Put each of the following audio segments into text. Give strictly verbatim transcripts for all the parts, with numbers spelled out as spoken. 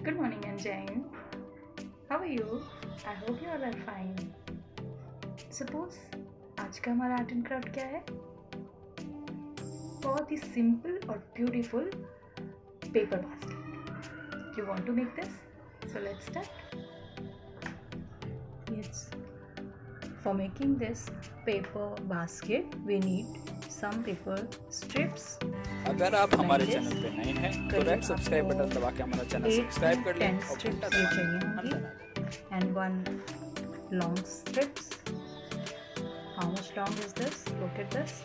Good morning, Anjane. How are you? I hope you all are fine. Suppose आज का हमारा art and craft क्या है? बहुत ही सिंपल और beautiful paper basket. You want to make this? So let's start. Yes. For making this paper basket, we need some paper strips. अगर आप हमारे चैनल पे नए हैं तो रेड सब्सक्राइब बटन दबा के हमारा चैनल सब्सक्राइब कर लें और घंटा दबाना. And one long strips. How much long is this? Look at this.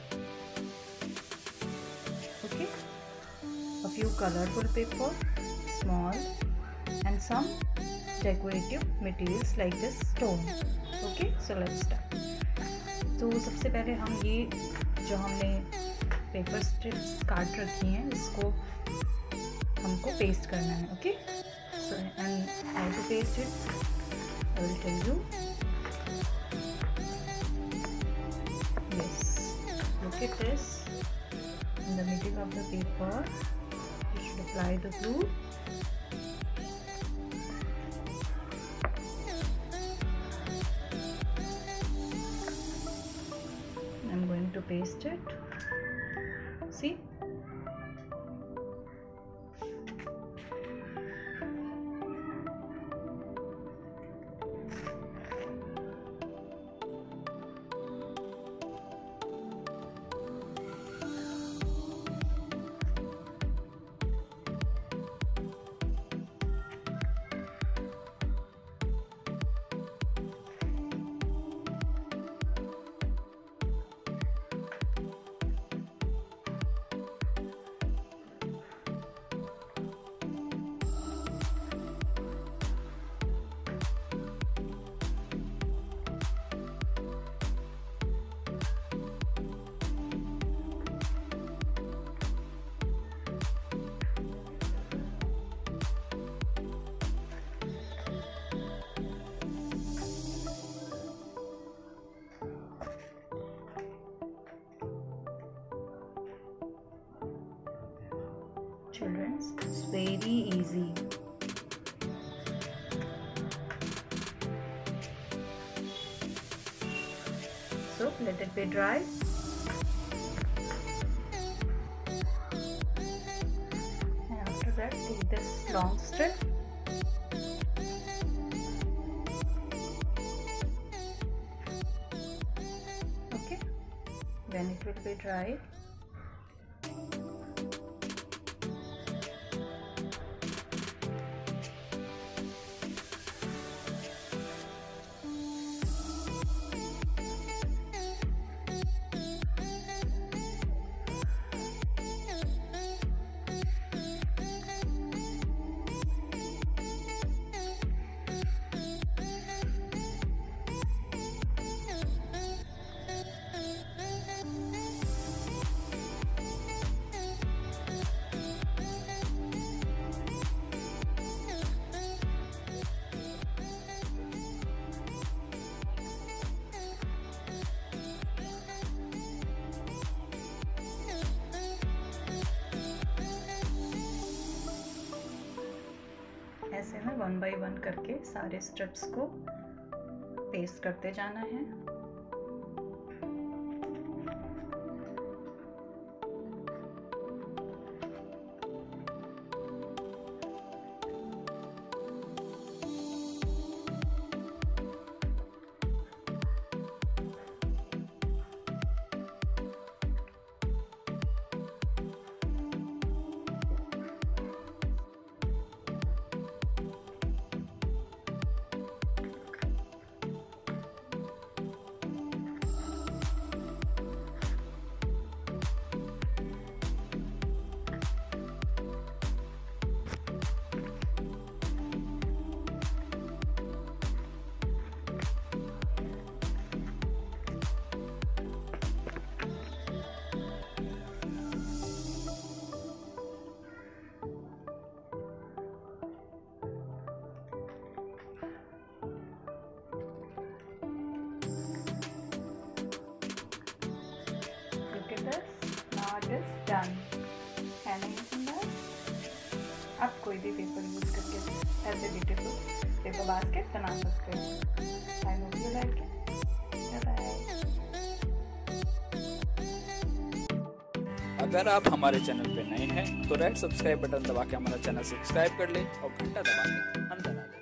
Okay. A few colorful paper, small, and some decorative materials like this stone. Okay. So let's start. तो सबसे पहले हम ये जो हमने पेपर स्ट्रिप्स काट रखी हैं इसको हमको पेस्ट करना है. Okay. So and how to paste it I will tell you. Yes, look at this. In the middle of the paper you should apply the glue. I'm going to paste it. See? Children, it's very easy. So let it be dry. And after that, take this long strip. Okay. When it will be dry, ऐसे में one by one करके सारे strips को paste करते जाना है. Now it is done. Can I use that? आप कोई भी पेपर यूज करके ऐसे ब्यूटीफुल पेपर बास्केट बना सकते हैं। I hope you like it. Bye. अगर आप हमारे चैनल पे नए हैं तो रेड सब्सक्राइब बटन दबा के हमारा चैनल सब्सक्राइब कर लें और घंटा दबा के अंदर आ जाएं।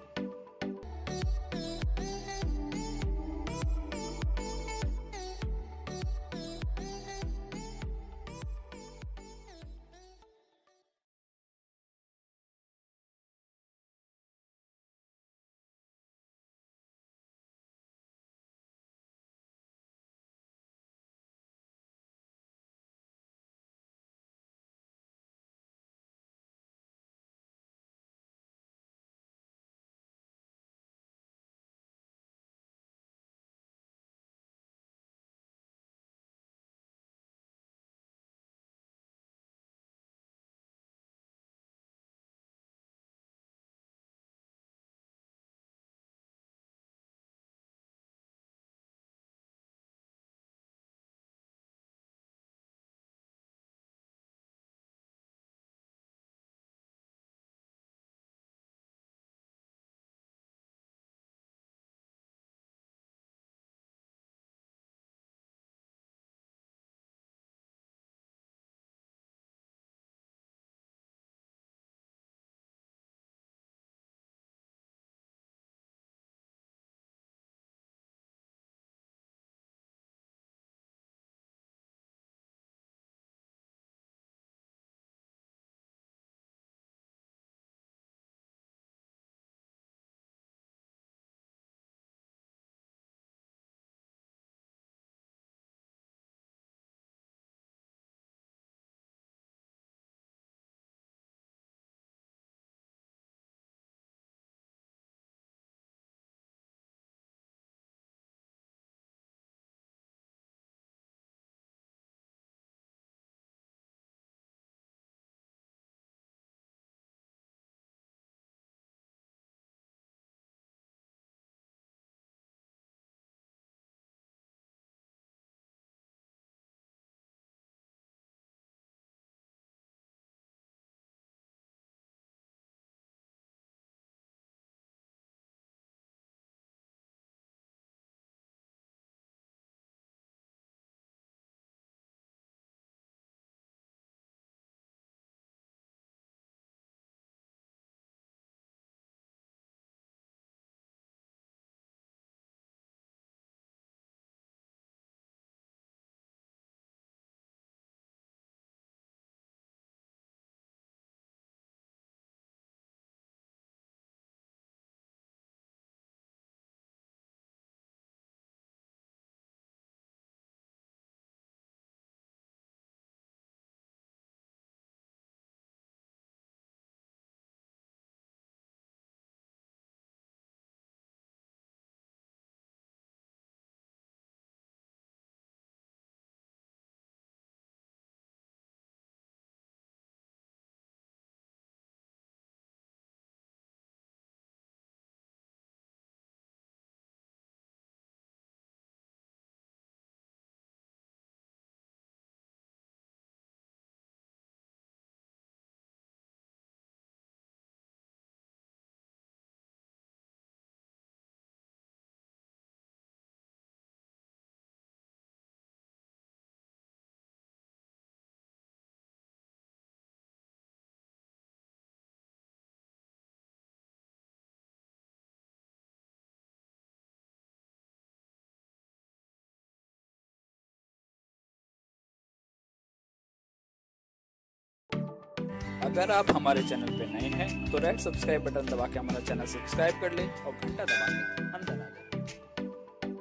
अगर आप हमारे चैनल पे नए हैं तो रेड सब्सक्राइब बटन दबा के हमारा चैनल सब्सक्राइब कर लें और घंटा दबा के अंदर आ जाएं।